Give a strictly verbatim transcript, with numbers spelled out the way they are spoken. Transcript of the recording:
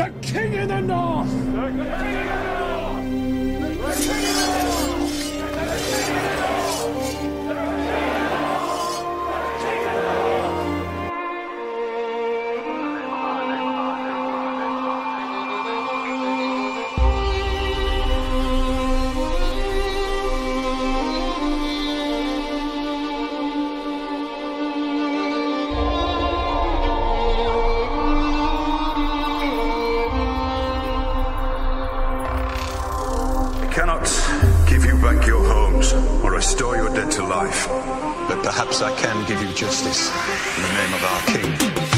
The King in the North! The King in the North! The King in the cannot give you back your homes or restore your dead to life, but perhaps I can give you justice in the name of our King.